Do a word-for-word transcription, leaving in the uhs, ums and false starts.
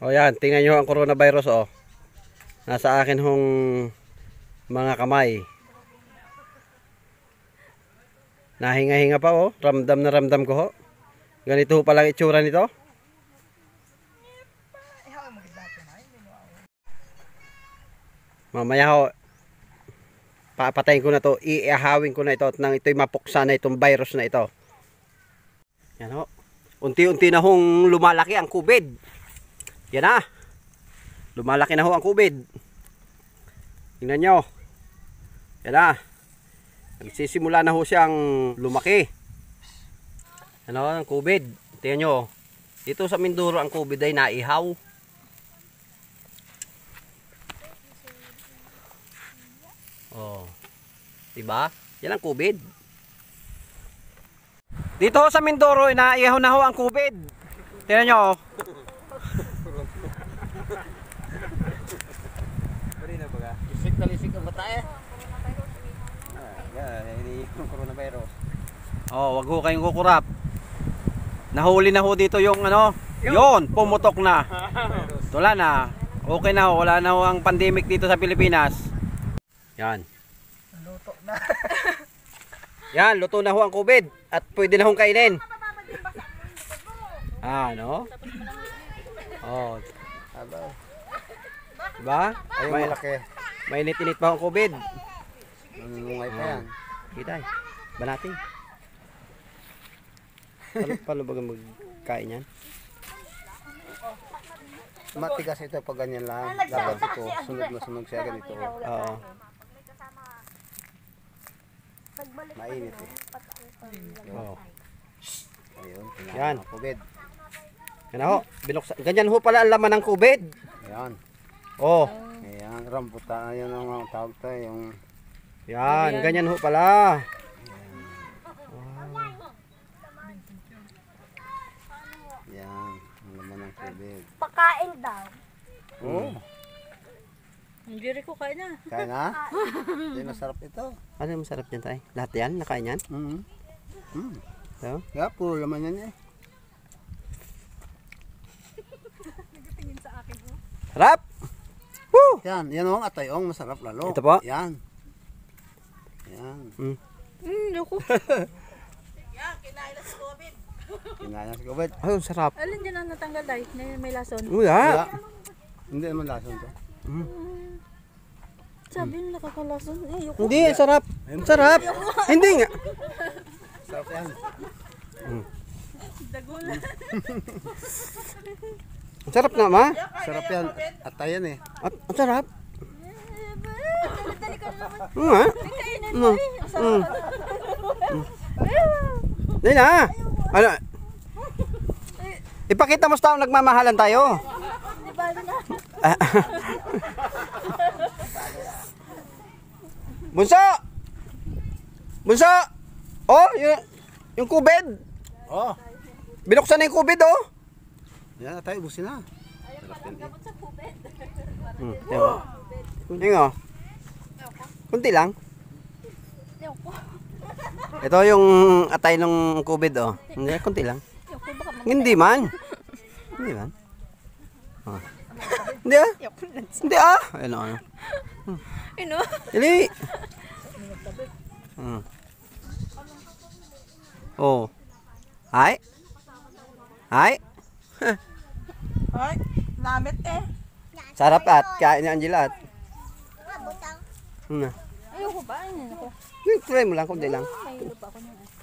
O yan, tingnan nyo ang coronavirus oh. Nasa akin hong mga kamay. Nahinga-hinga pa oh. Ramdam na ramdam ko ho. Ganito ho palang itsura nito. Mamaya ho, papatayin ko na to. Iahawin ko na ito at nang ito'y mapuksa na itong virus na ito. Yan ho. Unti-unti na hong lumalaki ang COVID. Yan na. Lumalaki na ho ang COVID. Tingnan nyo. Yan na. Nagsisimula na ho siyang lumaki. Ano ang COVID? Tingnan nyo. Dito sa Mindoro ang COVID ay naihaw. Oh. Diba? Yan ang COVID. Dito sa Mindoro ay naihaw na ho ang COVID. Tingnan nyo. Lisik na lisik ang bata eh. Ah, hindi yung coronavirus. Oh, wag ho kayong kukurap. Nahuli na ho dito yung ano, yon, pumutok na. Wala na. Okay na ho, wala na ho ang pandemic dito sa Pilipinas. Yan. Luto na. Yan, luto na ho ang COVID at pwede na hong kainin. Ah, no? Oh. Aba. Diba? Ay, May, malaki. mainit-init pa ang COVID. Nanungay pa yan. Kita eh. Banati. Paano, paano ba magkain yan? Matigas ito pag ganyan lang. Dapat ito, sunod na sunod siya ganito. Oo. Mainit eh. Oo. Ayun, Yan. ang COVID. Yan ho. Binuksan. Ganyan ho pala ang laman ng COVID. Ayan. Oh. Ayan, rambutan. Ayan ang mga tawag tayo. Yung... Yan. Ganyan ho pala. Yan. Ang laman ng COVID. Pakain daw. Oo. Hindi rin ko kain na. Kaya na? Hindi masarap ito. Ano yung masarap niyan tayo? Lahat yan? Nakain yan? Mm. Mm. So? Kaya puro laman yan eh. Nagatingin sa akin oh. Harap! Woo! Yan, yan o ang atayong masarap lalo. Ito po? Yan. Yan. Mm. Hmm, loko. Kinain sa COVID. Ay, ang sarap. Alin din ang natanggal dahil may, may lason. Uy, ha? Kaya, hindi naman lason to. Mm. Sabi nila nakakalason. Eh, yuko. Hindi, ang sarap. Ang sarap. Hindi nga. Sarap yan. Dagulan. Ang sarap na, ma. Sarap yan. Atayan eh. At, ang sarap. Dali ka na naman. Oo nga. Kainin Mm. mo eh. Ang sarap Mm. pala. Hindi na. Ano? Ipakita mo sa taong nagmamahalan tayo. Di ba na? Bunso! Bunso! Oh, yung, yung COVID. Oh. Binuksan na yung COVID, oh. Yan atay, ubusin na. Hmm, tingnan. Tingnan, oh. Kunti lang. Ito yung atay ng COVID, oh. Hindi, kunti lang. Hindi man. Hindi man. Oh. Hindi ah. Hindi ah. Ayun, oh. Ano? Dili. Hmm. Oh. Ay. Ay. Ay, namit eh. Sarap at kain ni Angela at. Butang. Hmm. Ayoko ba? Ayun ako. Try mo lang, kunti lang. May lupa ako niyan.